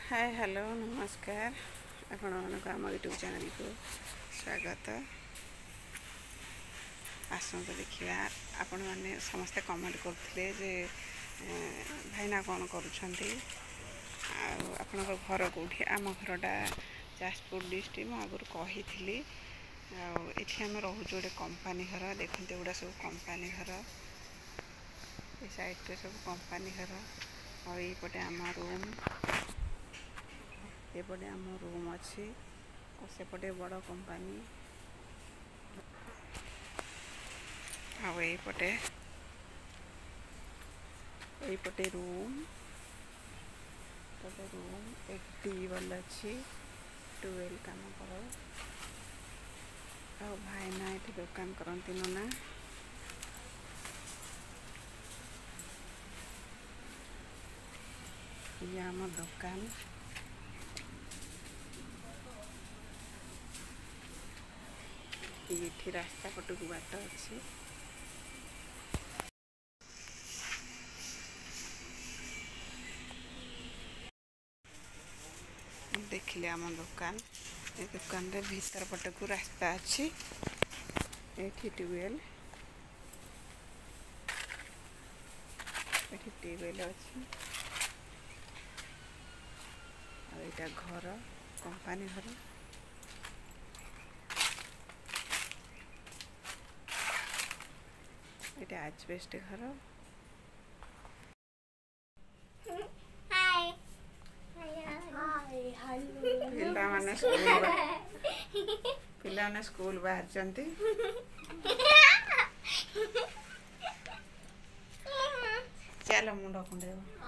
Hi hello नमस्कार आपण मानक आम यूट्यूब चैनल को स्वागत। आसत देखा आपण मैंने समस्ते कमेंट करते जे भाईना कौन करुँच आपण घर कौटी आम घरटा जाजपुर डिस्ट्रिक्ट मुझे आगुरी कही आम रोच गोटे कंपानी घर देखते गुड़ा सब कंपानी घर ये साइड सब कंपानी घर और ये आम रूम एपटे आम रूम अच्छी और सेपटे बड़ कंपानी आईपटे रूम एक टीबल अच्छी ट्यूबवेल काम कर भाईना ये दुकान करती ना ये आम दुकान ये रास्ता पटक बाट अच्छी देखिले आम दुकान ये दुकान रे भीतर पटक रास्ता अच्छी ये ट्यूबवेल अच्छी और घर कंपानी घर ये आजबेस्ट घर पिला स्कूल बाहर चल मुंड कुंडे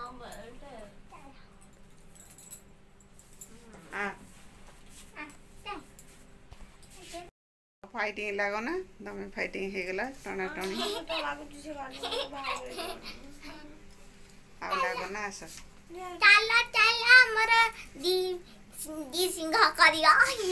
फाइटिंग लागो ना तुम फाइटिंग हो गला टना टनी आ लागो ना आस चलो चलो हमर दी सिंह करिया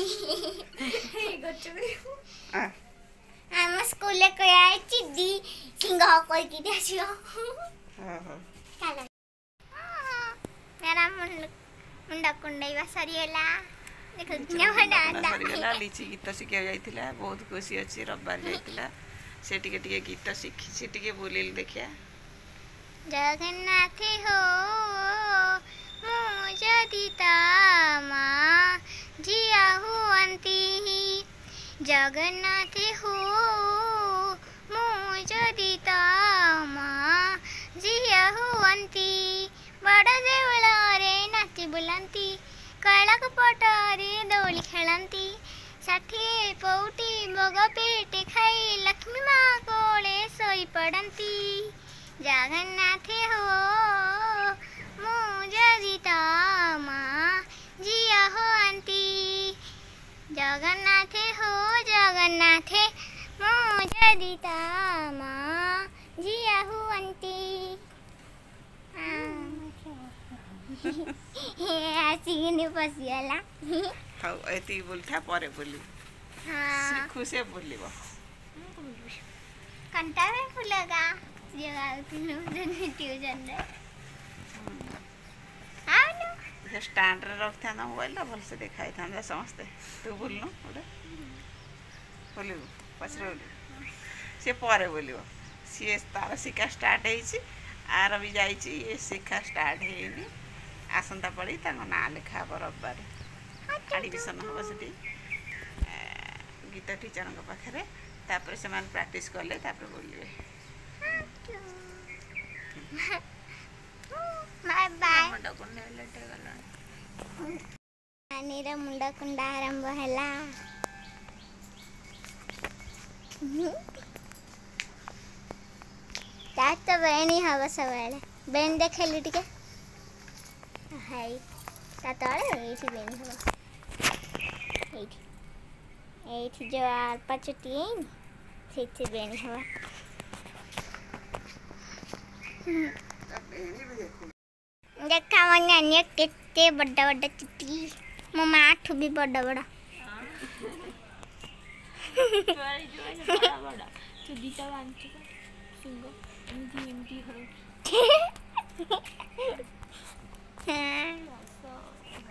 हम स्कूल को आए दी सिंह कोई की देखियो चलो मेरा मुंडा कुंडैवा सरियला देखो किना बड़ा सरियला लीची गीत शिखा जाइतिला बहुत खुशी अछि रविवार जाइतिला से टिके गीत शिखी से टिके बोलिल देखिया जगन्नाथ हो मुझदी तामा जिया हुअंती जगन्नाथ हो मुझदी तामा जिया हुअंती बड़ देवल रे नाची बुलंती कड़क पटरे दौली खेलती साठी पौटी बग पेटे खाई लक्ष्मी माँ कोले सोई पड़ती जगन्नाथ हो मुझदी तामा जिया हुअंती जगन्नाथ हो जगन्नाथ मुझदी तामा जिया हुअंती आसिने पसियाला हाउ एती बोलथा परे बोली हां खुशे बोलिबो कंटा में फुलगा जगह तीनों दिन ट्यूशन रे हां नो स्टैंड रे रखथा ना मोबाइल भल से देखाई था समझते तू बोलनो ओडे बोलिबो पछरे बोली से परे बोलिबो सी तार शिक्षा स्टार्ट हेछि आर भी जाइछि ये शिक्षा स्टार्ट हेनी आसंता पड़ी ना लिखा हम रविवार एडमिशन हम से गीत टीचर पाखे तापर से प्रैक्टिस कले बोलिए बाय बाय नानी मुंडा कुंडा आरंभ हैला तो बेणी हवा सब बेन देखेली टिके हाय तातळे एठी बेनी हवा एठी जो आर पचटी सेठी बेनी हवा देखा मन अन्य केते बड्डा बड्डा चिट्टी मो माठ भी बड्डा बड़ा बड़ा तो दीटा बांधते सिंगो एमटी हो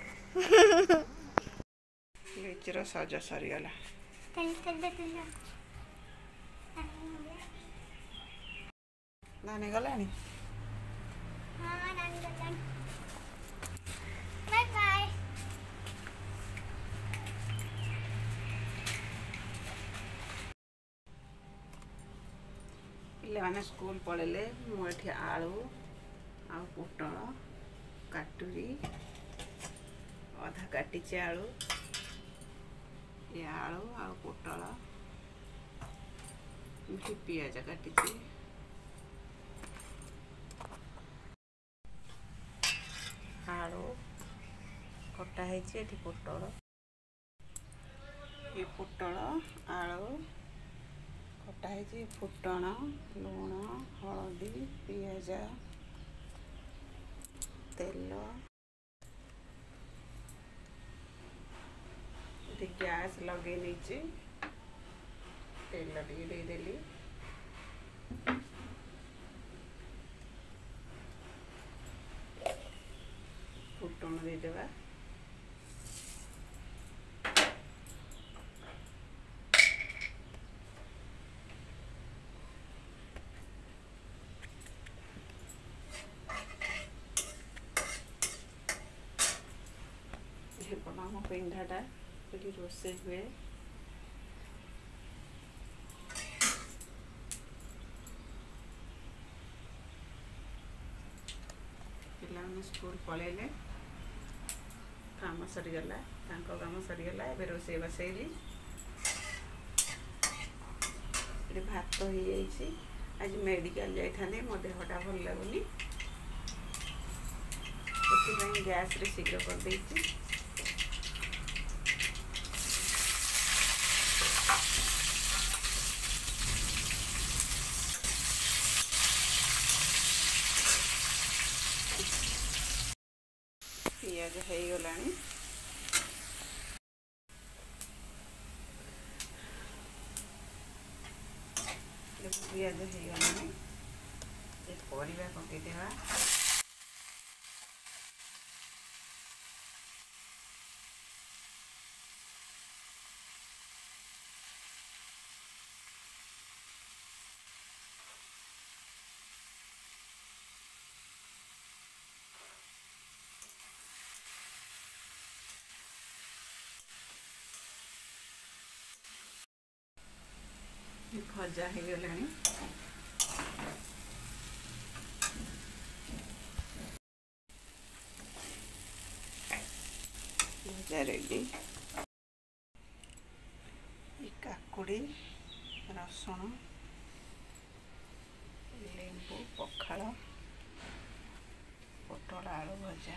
लिचर सज सरीगला नानी गलानी बाय बाय। पिले माने स्कूल पढ़ेले मुझे आलू आ पोटल काटुरी अधा काटी आलू ये आलू आ पोटल पियाज काटी आलू कटा है पोटल ये पोटल आलू कटा है फुटण लुण हलदी पियाज तेल गैस लगे नहीं तेल टे देदेली फुटण देदेवा आम पिंडाटा ये रोसे हुए पिला स्कूल पलैले काम सरीगला काम सरीगला ए रोसे बसैली भात हो जाइए आज मेडिकल जाइए मो देहटा भल लगुनि से गैस रे शीघ्र कर देइछि पियाज हो गलानी पियाज हो गलानी परिवा पकईदेवा भजा हो गलानी भजा रेडी काकुड़ी रसुण लेंबू पखाला पोटल आलू भजा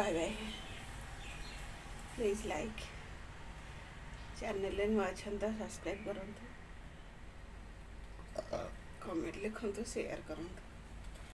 bye bye please like channel नुआ अच्छा सब्सक्राइब करूँ कमेंट लिखु शेयर करूँ।